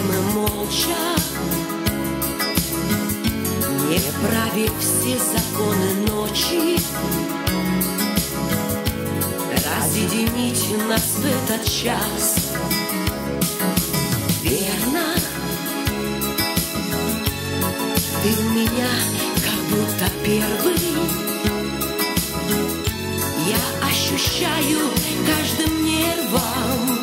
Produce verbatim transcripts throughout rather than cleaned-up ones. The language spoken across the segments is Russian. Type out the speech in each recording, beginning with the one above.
мы молча, не правив все законы ночи, разъединить нас в этот час. Верно, ты у меня как будто первый. Я ощущаю каждым нервом,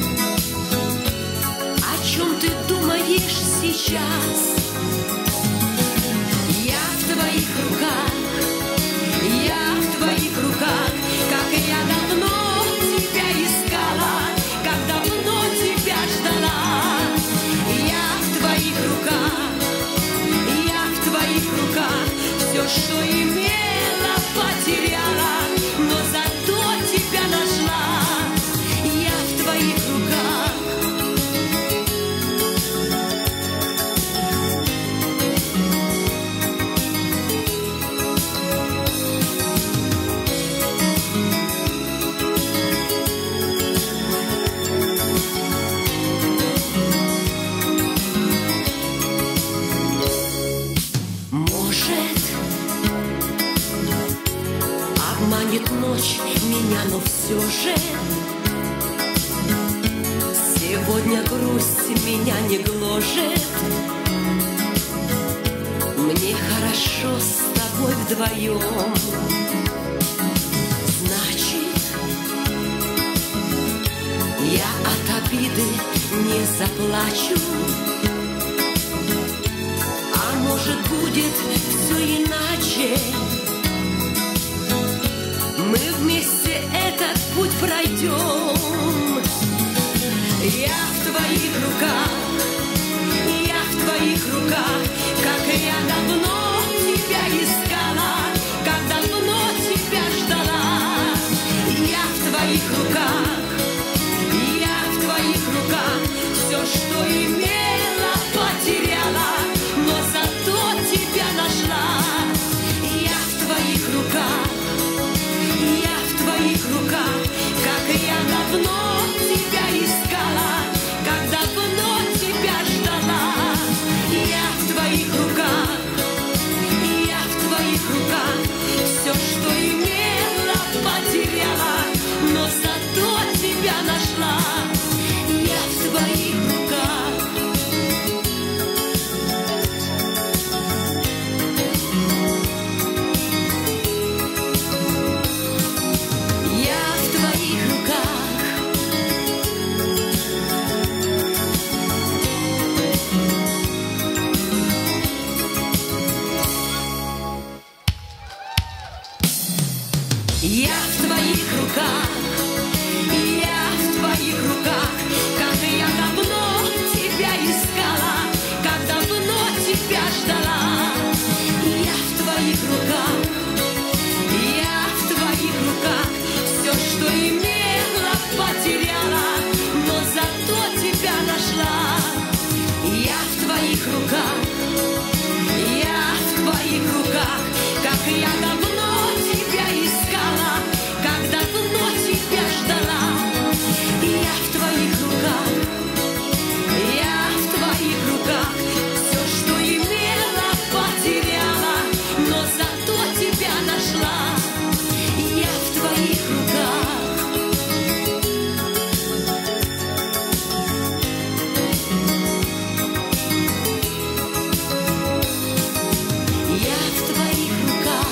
о чем ты думаешь сейчас. Я в твоих руках, я в твоих руках, как я давно тебя искала, как давно тебя ждала. Я в твоих руках, я в твоих руках, все, что имела, потеряла, но зато тебя нашла. Я в твоих руках. Обманет ночь меня, но все же сегодня грусть меня не гложет. Мне хорошо с тобой вдвоем. Значит, я от обиды не заплачу. А может, будет все иначе. Мы вместе этот путь пройдем. Я в твоих руках, я в твоих руках, как я давно тебя искала, как давно тебя ждала. Я в твоих руках, я в твоих руках, все, что имела, потеряла, но зато тебя нашла. Я в твоих руках, я в твоих руках, как я давно тебя искала, как давно тебя ждала. Я в твоих руках, я в твоих руках, все, что имела, потеряла, но зато тебя нашла. Я в твоих руках. Я в твоих руках, я в твоих руках, как я давно тебя искала, как давно тебя ждала. Я в твоих руках, я в твоих руках, все, что имела, потеряла, но зато тебя нашла. Я в твоих руках, я в твоих руках, как я давно тебя искала, как давно тебя ждала. Я в твоих руках, я в твоих руках, все, что имела, потеряла, но зато тебя нашла. Я в твоих руках. Я в твоих руках.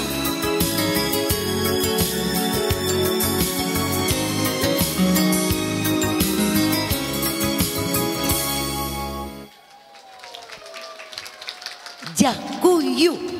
Дякую.